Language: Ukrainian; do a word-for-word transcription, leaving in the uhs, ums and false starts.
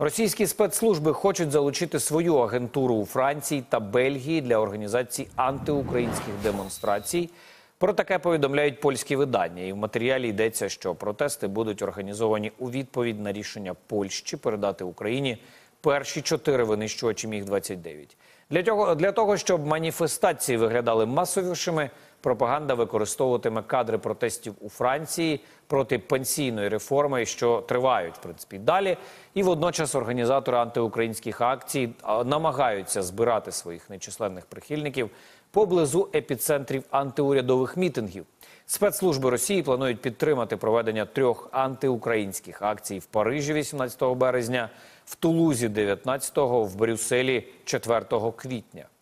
Російські спецслужби хочуть залучити свою агентуру у Франції та Бельгії для організації антиукраїнських демонстрацій. Про таке повідомляють польські видання. І в матеріалі йдеться, що протести будуть організовані у відповідь на рішення Польщі передати Україні перші чотири винищувачі міг двадцять дев'ять. Для того, для того, щоб маніфестації виглядали масовішими, пропаганда використовуватиме кадри протестів у Франції проти пенсійної реформи, що тривають, в принципі, далі. І водночас організатори антиукраїнських акцій намагаються збирати своїх нечисленних прихильників поблизу епіцентрів антиурядових мітингів. Спецслужби Росії планують підтримати проведення трьох антиукраїнських акцій в Парижі вісімнадцятого березня, в Тулузі дев'ятнадцятого, в Брюсселі четвертого квітня.